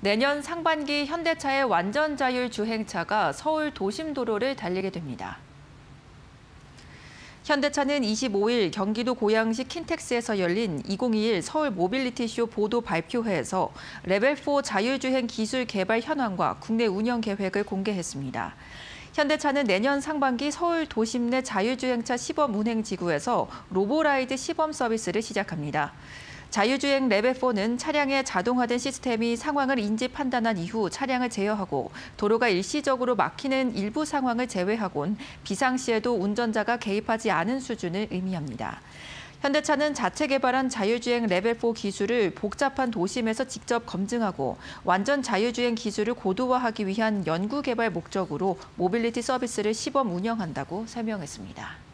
내년 상반기 현대차의 완전 자율 주행차가 서울 도심도로를 달리게 됩니다. 현대차는 25일 경기도 고양시 킨텍스에서 열린 2021 서울 모빌리티쇼 보도 발표회에서 레벨4 자율주행 기술 개발 현황과 국내 운영 계획을 공개했습니다. 현대차는 내년 상반기 서울 도심 내 자율주행차 시범 운행 지구에서 로보라이드 시범 서비스를 시작합니다. 자율주행 레벨4는 차량의 자동화된 시스템이 상황을 인지 판단한 이후 차량을 제어하고 도로가 일시적으로 막히는 일부 상황을 제외하곤 비상시에도 운전자가 개입하지 않은 수준을 의미합니다. 현대차는 자체 개발한 자율주행 레벨4 기술을 복잡한 도심에서 직접 검증하고 완전 자율주행 기술을 고도화하기 위한 연구 개발 목적으로 모빌리티 서비스를 시범 운영한다고 설명했습니다.